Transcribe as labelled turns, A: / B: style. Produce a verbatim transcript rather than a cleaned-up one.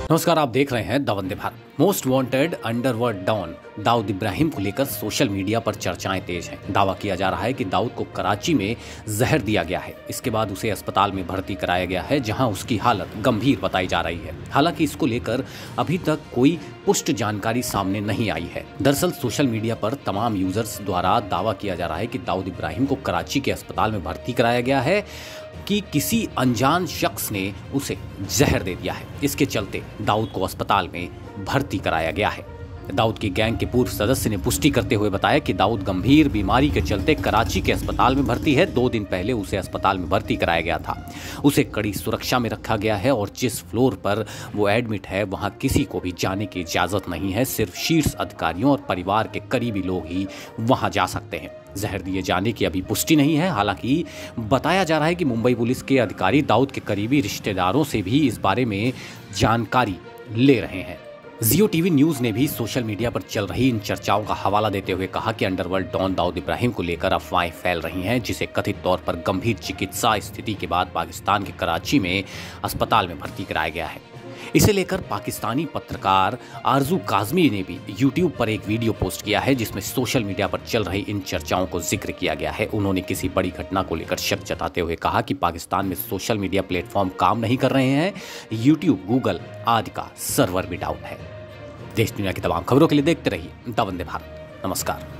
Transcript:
A: नमस्कार, आप देख रहे हैं the Vande Bharat. Most wanted underworld don Dawood Ibrahim को लेकर सोशल मीडिया पर चर्चाएं तेज हैं। दावा किया जा रहा है कि दाऊद को कराची में जहर दिया गया है। इसके बाद उसे अस्पताल में भर्ती कराया गया है, जहां उसकी हालत गंभीर बताई जा रही है। हालांकि इसको लेकर अभी तक कोई पुष्ट जानकारी सामने नहीं आई है। दरअसल सोशल मीडिया पर तमाम यूजर्स द्वारा दावा किया जा रहा है कि दाऊद इब्राहिम को कराची के अस्पताल में भर्ती कराया गया है कि किसी अनजान शख्स ने उसे जहर दे दिया है। इसके चलते दाऊद को अस्पताल में भर्ती कराया गया है। दाऊद की गैंग के पूर्व सदस्य ने पुष्टि करते हुए बताया कि दाऊद गंभीर बीमारी के चलते कराची के अस्पताल में भर्ती है। दो दिन पहले उसे अस्पताल में भर्ती कराया गया था। उसे कड़ी सुरक्षा में रखा गया है और जिस फ्लोर पर वो एडमिट है वहां किसी को भी जाने की इजाजत नहीं है। सिर्फ शीर्ष अधिकारियों और परिवार के करीबी लोग ही वहां जा सकते हैं। जहर दिए जाने की अभी पुष्टि नहीं है। हालांकि बताया जा रहा है कि मुंबई पुलिस के अधिकारी दाऊद के करीबी रिश्तेदारों से भी इस बारे में जानकारी ले रहे हैं। जियो टीवी न्यूज ने भी सोशल मीडिया पर चल रही इन चर्चाओं का हवाला देते हुए कहा कि अंडरवर्ल्ड डॉन दाऊद इब्राहिम को लेकर अफवाहें फैल रही हैं, जिसे कथित तौर पर गंभीर चिकित्सा स्थिति के बाद पाकिस्तान के कराची में अस्पताल में भर्ती कराया गया है। इसे लेकर पाकिस्तानी पत्रकार आरजू काजमी ने भी यूट्यूब पर एक वीडियो पोस्ट किया है, जिसमें सोशल मीडिया पर चल रही इन चर्चाओं को जिक्र किया गया है। उन्होंने किसी बड़ी घटना को लेकर शक जताते हुए कहा कि पाकिस्तान में सोशल मीडिया प्लेटफॉर्म काम नहीं कर रहे हैं। यूट्यूब, गूगल आदि का सर्वर भी डाउन है। देश दुनिया की तमाम खबरों के लिए देखते रहिए द वंदे भारत। नमस्कार।